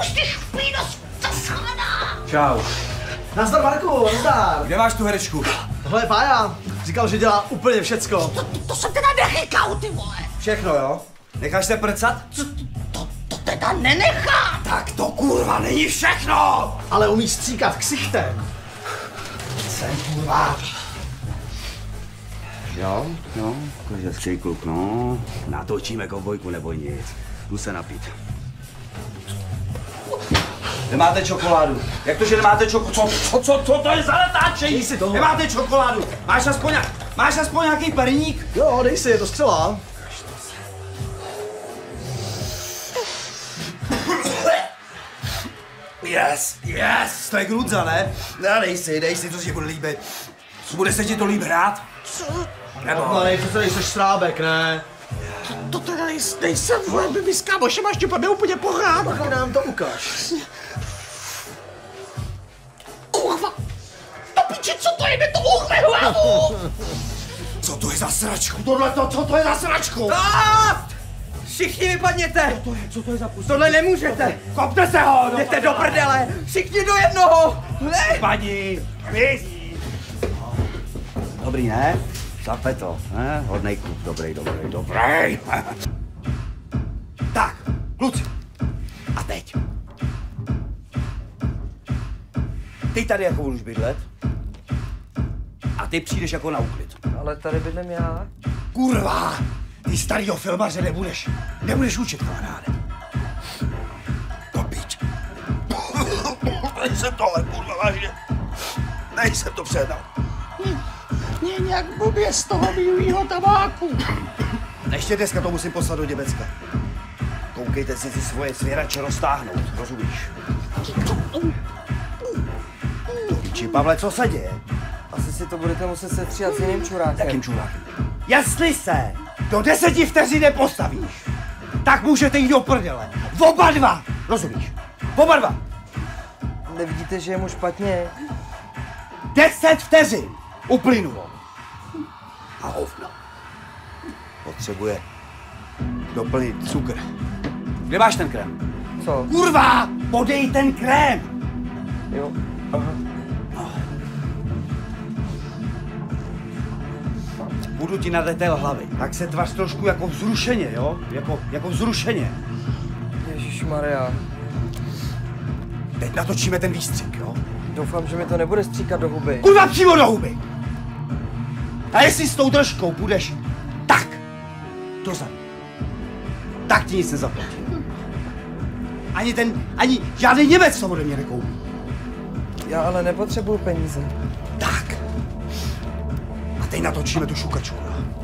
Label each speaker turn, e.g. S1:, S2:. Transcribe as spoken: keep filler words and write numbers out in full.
S1: už ty špíno zaschlená!
S2: Čau.
S3: Nazdar, Marku, nazdar.
S2: Kde máš tu herečku?
S3: Tohle je Pája. Říkal, že dělá úplně všecko.
S1: To, to, to jsem teda nechykal, ty vole!
S2: Všechno, jo? Necháš se prcat?
S1: To, to, to teda nenechá!
S2: Tak to kurva není všechno!
S3: Ale umí stříkat ksichtem.
S2: Jsem kurva. Jo, jo, hezký kluk, no. Natočíme kovbojku, neboj nic. Jdu se napít. Nemáte čokoládu. Jak to, že nemáte čokoládu? Co, co, co, co to je za natáčení?
S3: Dej si toho.
S2: Nemáte čokoládu. Máš aspoň, máš aspoň nějaký perník?
S3: Jo, dej si, je to střela.
S2: Yes, yes, to je grudza, ne? No, dej si, dej si, co si bude líbit. Bude se ti to líbit hrát? Nebo?
S3: No, nej, přece nejseš Šrábek, ne?
S1: To, to teda nejsem, vole, my s kámošema štěpeme úplně pohrát.
S3: Tak nám to ukáž.
S1: Kurva! To piči, co to je, mi to uhne hlavu!
S2: Co to je za sračku?
S1: Tohle to, co to je za sračku?
S2: A! Všichni vypadněte! Co to je, co to je za pust? Tohle nemůžete! Kopte se ho! Jděte do prdele! Všichni do jednoho! Ne! Paní! Mizí! Dobrý, ne? Šlape to, ne? Hodnej kluk, dobrý, dobrý, dobrý. Tak, kluci. A teď. Ty tady jako budeš bydlet. A ty přijdeš jako na úklid.
S4: Ale tady bydlím já.
S2: Kurva! Ty starýho filmaře nebudeš, nebudeš učit, kamaráde. To pič. Nejsem tohle, kurva, vážně. Nejsem to předal.
S1: Mě nějak blbě z toho bílýho tabáku.
S2: Ještě dneska to musím poslat do Německa. Koukejte si ty svoje svěrače roztáhnout, rozumíš? To piči, Pavle, co se děje?
S4: Asi si to budete muset setříhat s jiným čurákem.
S2: Jakým čurákem? Jestli se do deseti vteřin nepostavíš, tak můžete jít do prdele. Oba dva, rozumíš? Oba dva.
S4: Nevidíte, že je mu špatně?
S2: Deset vteřin uplynulo. A hovno. Potřebuje doplnit cukr. Kde máš ten krém?
S4: Co?
S2: Kurva! Podej ten krém!
S4: Jo. Aha.
S2: Budu ti na detail hlavy. Tak se tvař trošku jako vzrušeně, jo? Jako, jako vzrušeně.
S4: Ježišmarja.
S2: Teď natočíme ten výstřik, jo?
S4: Doufám, že mi to nebude stříkat do huby.
S2: Kurva, přímo do huby! A jestli s tou držkou půjdeš tak, dozadu, tak ti nic nezaplatím. Ani ten, ani žádný Němec to ode mě nekoupí.
S4: Já ale nepotřebuju peníze.
S2: Tak. A teď natočíme tu šukačku, jo?